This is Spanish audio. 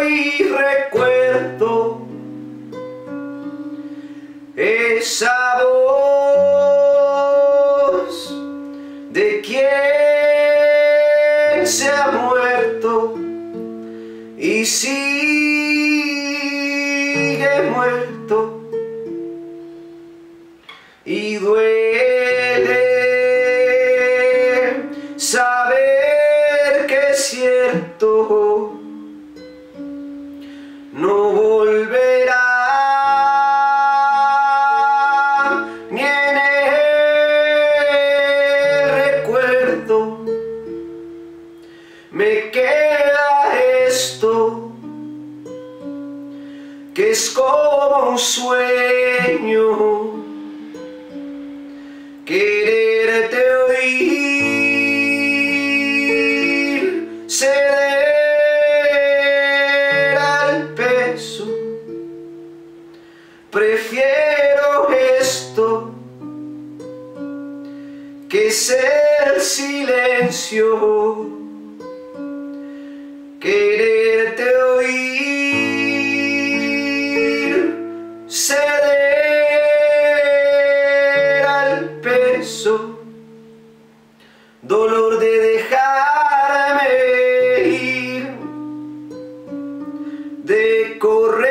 y recuerdo esa voz de quien se ha muerto y sigue muerto, y duele saber que es cierto, no volverá ni en el recuerdo. Me queda esto que es como un sueño, quererte oír, ceder al peso. Prefiero esto que es el silencio, quererte oír, ceder al peso, dolor de dejarme ir, de correr